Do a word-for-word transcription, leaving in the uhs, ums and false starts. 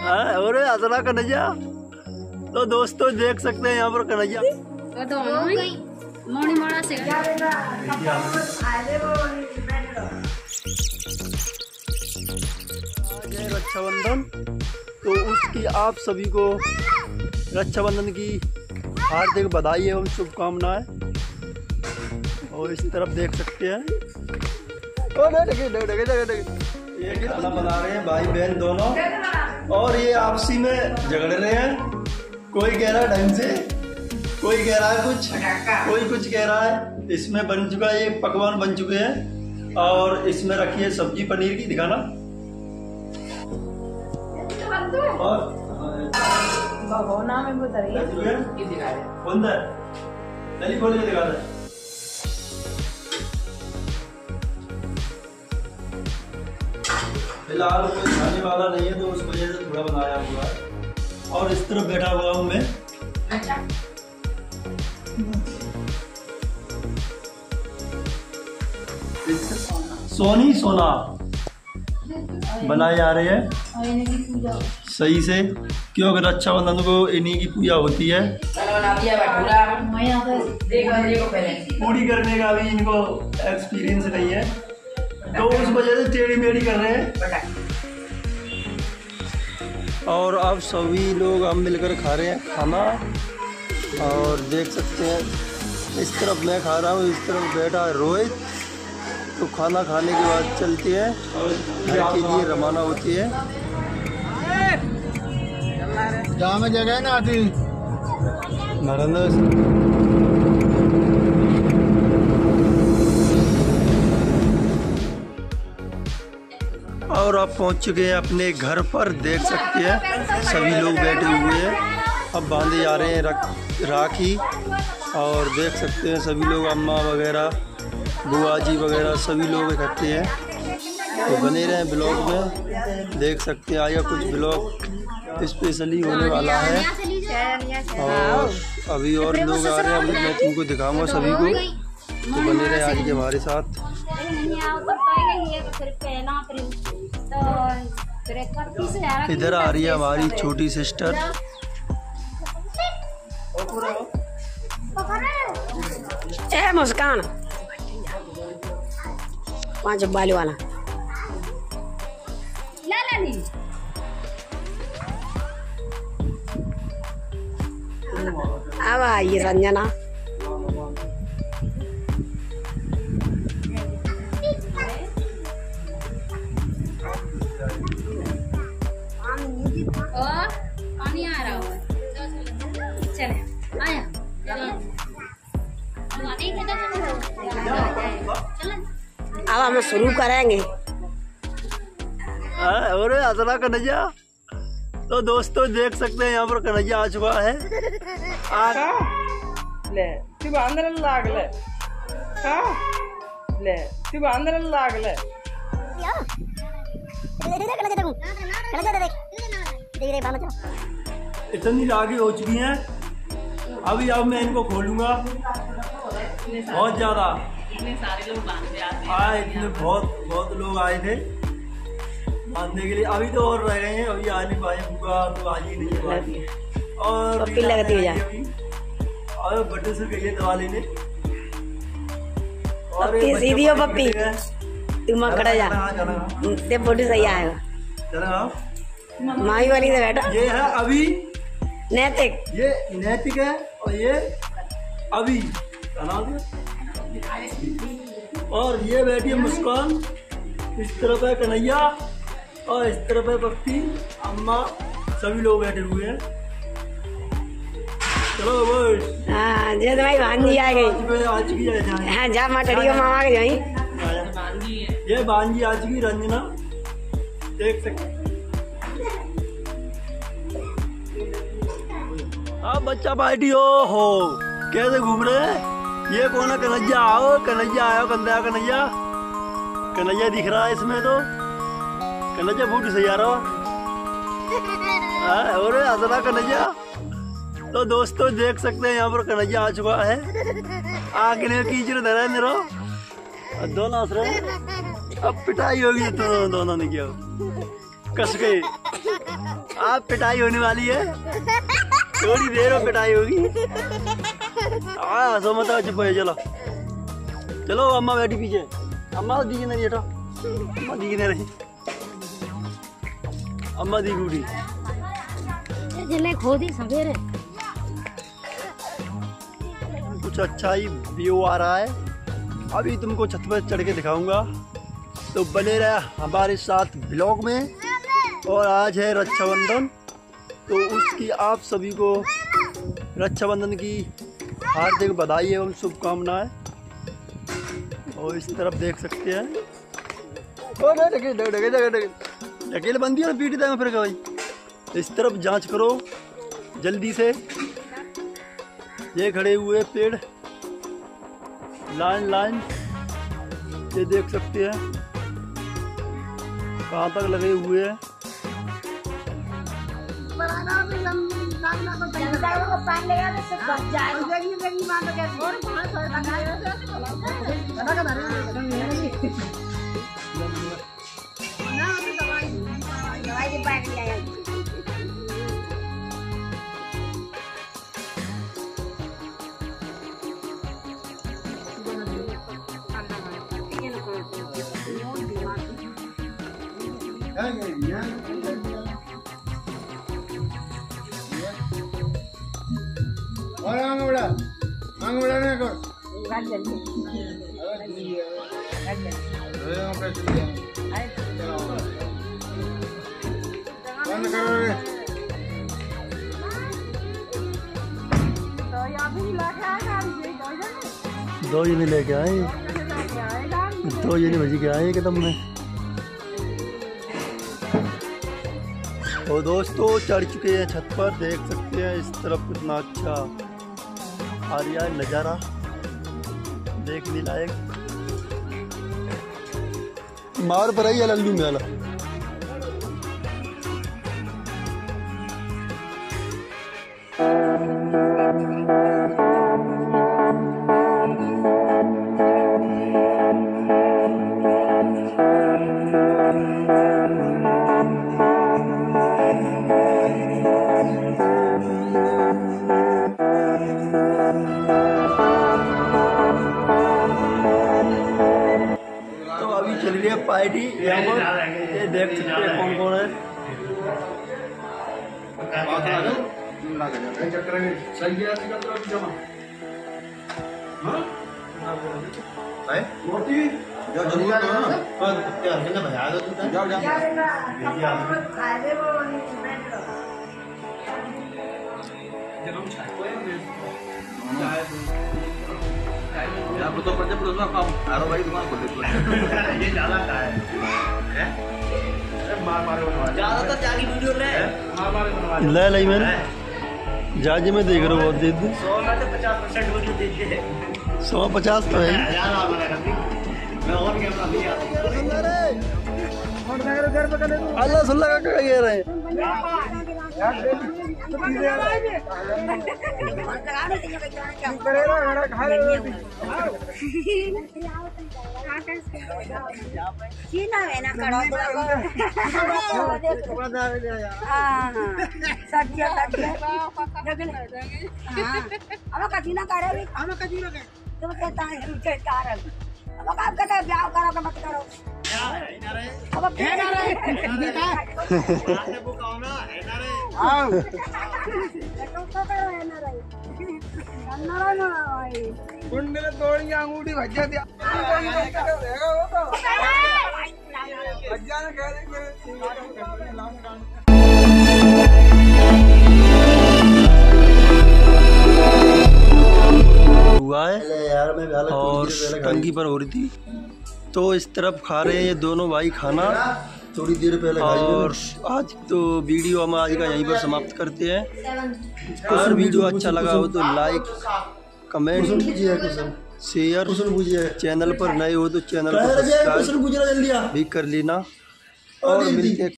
और असला कन्हैया। तो दोस्तों देख सकते हैं यहाँ पर कन्हैया रक्षाबंधन, तो उसकी आप सभी को रक्षाबंधन की हार्दिक बधाई एवं शुभकामनाएं। और इस तरफ देख सकते हैं ये खाना बना रहे हैं भाई बहन दोनों, और ये आपसी में झगड़ रहे हैं। कोई कह रहा है ढंग से, कोई कह रहा है कुछ, कोई कुछ कह रहा है। इसमें बन चुका है, ये पकवान बन चुके हैं और इसमें रखी है सब्जी पनीर की। दिखाना और में बता रही है चलिए खोल के दिखा दे। फिलहाल कोई खाने वाला नहीं है तो उस वजह से थोड़ा बनाया हुआ है। और इस तरफ बैठा हुआ हूँ मैं। अच्छा। सोनी सोना बनाए जा रहे हैं सही से, क्योंकि रक्षाबंधन को इन्हीं की पूजा होती है। पूरी करने का भी इनको एक्सपीरियंस नहीं है तो उस वजह से टेढ़ी मेढ़ी कर रहे हैं। और अब सभी लोग हम मिलकर खा रहे हैं खाना। और देख सकते हैं इस तरफ मैं खा रहा हूँ, इस तरफ बैठा है रोहित। तो खाना खाने के बाद चलती है घर के लिए रवाना होती है। जहाँ में जगह ना आती नरेंद्र। और अब पहुंच चुके हैं अपने घर पर। देख सकते हैं सभी लोग बैठे हुए हैं, अब बांधे जा रहे हैं राखी। और देख सकते हैं सभी लोग, अम्मा वगैरह, बुआ जी वगैरह सभी लोग इकट्ठे हैं। तो बने रहे ब्लॉग में, देख सकते हैं आया कुछ ब्लॉग स्पेशली होने वाला है। और अभी और लोग आ रहे हैं, मैं तुमको दिखाऊंगा सभी को। तो बने रहे आज के हमारे साथ। इधर आ रही है हमारी छोटी सिस्टर। ए मुस्कान पांच बाली वाला ला ला नी। अब आई रंजना। पानी आ रहा है, चले आया। अब हम शुरू करेंगे। और असला कन्हैया। तो दोस्तों देख सकते हैं यहाँ पर कन्हैया आ चुका है। ले तू अंदर लाग ले हां ले तू अंदर लाग ले इतनी रागी हो चुकी हैं। अभी अब मैं इनको खोलूंगा। बहुत ज्यादा इतने सारे लोग बांधने आए, इतने बहुत बहुत लोग आए थे बांधने के लिए। अभी तो और रह गए हैं, अभी आ नहीं पाए। बुआ तो आज ही नहीं है और पप्पी लगती है और बड़े से गई है दवा लेने। और सीधी हो पप्पी, तू मकड़ा जा ते फोटो सही आएगा। चलो माई वाली से बैठा। ये है अभी नैतिक, ये नैतिक है और ये अभी। और ये बैठी है मुस्कान, इस तरफ है कन्हैया और इस तरफ है पप्पी, अम्मा, सभी लोग बैठे हुए हैं। चलो बोल। हाँ जैसे भाई भांजी आ गई। आ चुकी है। हाँ जा मटड़ी को मामा के जाई। ये भांजी आ चुकी रंजना, देख सकते। हाँ बच्चा पार्टी हो हो कैसे घूम रहे हैं? ये कौन है? कन्हैया आओ, कन्हैया आओ, कन्हैया कन्हैया कन्हैया दिख रहा है इसमें। तो कन्हैया फोटो सही आ रहा है। और असला कन्हैया। तो दोस्तों देख सकते हैं यहाँ पर कन्हैया आ चुका है। आगे ने कीचड़ धरा मेरा दोनों हंस रहे। अब पिटाई होगी तो दोनों ने किया। कस के। आप पिटाई होने वाली है, थोड़ी देर में पिटाई होगी। हाँ सो मत चुप है। चलो चलो अम्मा बैठी पीछे। अम्मा दी नहीं बेटा, अम्मा दी नहीं रही, अम्मा दी बूढ़ी खोदी सवेरे। कुछ अच्छा ही व्यू आ रहा है। अभी तुमको छत पर चढ़ के दिखाऊंगा, तो बने रहे हमारे साथ ब्लॉग में। और आज है रक्षाबंधन, तो उसकी आप सभी को रक्षाबंधन की हार्दिक बधाई एवं शुभकामनाएं। और इस तरफ देख सकते हैं, ढकेल बंदी है पीटी देंगे फिर भाई। इस तरफ जांच करो जल्दी से। ये खड़े हुए पेड़ लाइन लाइन, ये देख सकते हैं कहाँ तक लगे हुए हैं। और आंग उड़ा आंग उड़ा ना कर बंद करो रे। दो जने लेके आए, दो जने भजी के आए एकदम में। और दोस्तों चढ़ चुके हैं छत पर, देख सकते हैं इस तरफ कितना अच्छा आ रहा है नज़ारा, देखने लायक। मार पर आई है लल्लू मेला। चल रही है पार्टी यहाँ पर, ये देख सकते हैं कौन कौन है। तो पड़ते पड़ो ना काम आरो भाई तुम्हारा बोल दे ये ज्यादा का है हैं मार मार बनवा ज्यादा तो जागी वीडियो ले मार मार बनवा ले ले मैंने जाजी में देख रहा हूं बहुत दे दे सौ में तो पचास परसेंट वीडियो दीजिए। सौ पचास तो है यार आ मेरा मैं और कैमरा लिया और नगर घर पे कर ले अल्लाह सुल्ला का क्या कह रहे हैं। ब्याह करो मत करो अब गुंडे तोड़ी अंगूठी भज्जा दिया हुआ है और टंगी पर हो रही थी, तो इस तरफ खा रहे हैं ये दोनों भाई खाना थोड़ी देर पहले। और आज तो वीडियो हम आज का यहीं पर समाप्त करते हैं। अगर वीडियो अच्छा लगा हो तो लाइक कमेंट शेयर, चैनल पर नए हो तो चैनल को सब्सक्राइब भी कर लेना और मिलते